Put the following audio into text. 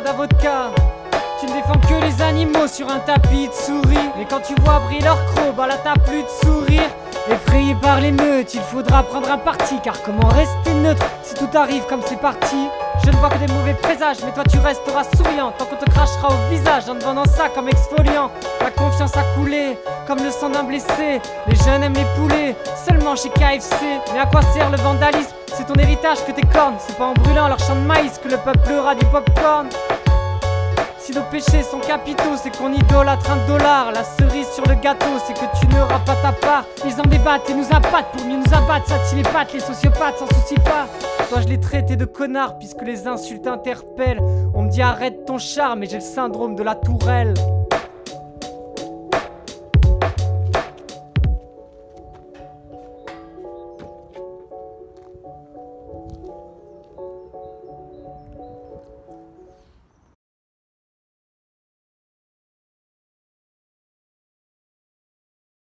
soda vodka. Tu ne défends que les animaux sur un tapis de souris. Mais quand tu vois briller leur croc, bah là t'as plus de sourire. Effrayé par l'émeute, il faudra prendre un parti. Car comment rester neutre si tout arrive comme c'est parti? Je ne vois que des mauvais présages, mais toi tu resteras souriant tant qu'on te crachera au visage en te vendant ça comme exfoliant. La confiance a coulé comme le sang d'un blessé. Les jeunes aiment les poulets, seulement chez KFC. Mais à quoi sert le vandalisme? C'est ton héritage que t'écornes. C'est pas en brûlant leur champ de maïs que le peuple aura du popcorn. Si nos péchés sont capitaux, c'est qu'on idolâtre un dollar. La cerise sur le gâteau, c'est que tu n'auras pas ta part. Ils en débattent et nous abattent pour mieux nous abattre. Ça tire les pattes, les sociopathes s'en soucient pas. Toi je l'ai traité de connard puisque les insultes interpellent. On me dit arrête ton charme et j'ai le syndrome de la tourelle.